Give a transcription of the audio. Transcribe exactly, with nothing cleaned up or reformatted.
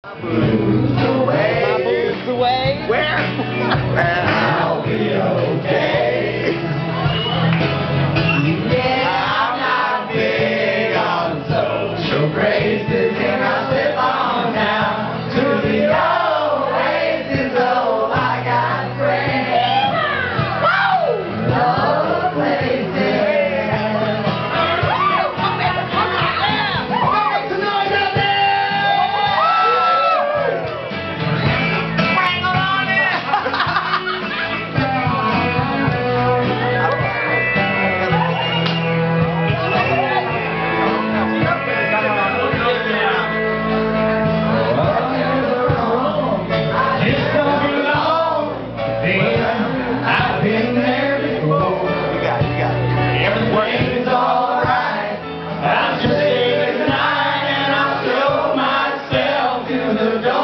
Blues away. My blues away. Where? I'll be okay. Yeah, I'm not big on social graces, and I slip on down to the old races. Oh, I got friends. Woo! Love places. Everything's alright. I'm just here tonight, and I'll throw myself to the door.